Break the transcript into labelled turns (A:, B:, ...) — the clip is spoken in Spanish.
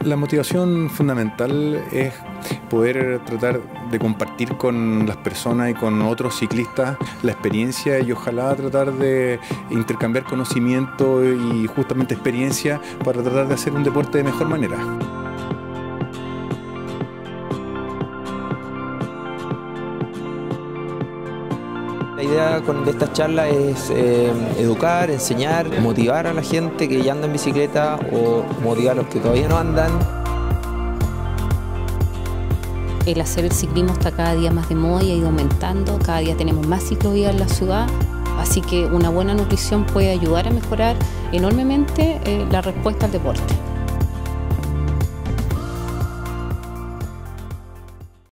A: La motivación fundamental es poder tratar de compartir con las personas y con otros ciclistas la experiencia y ojalá tratar de intercambiar conocimiento y justamente experiencia para tratar de hacer un deporte de mejor manera.
B: La idea de esta charla es educar, enseñar, motivar a la gente que ya anda en bicicleta o motivar a los que todavía no andan.
C: El hacer el ciclismo está cada día más de moda y ha ido aumentando, cada día tenemos más ciclovías en la ciudad, así que una buena nutrición puede ayudar a mejorar enormemente la respuesta al deporte.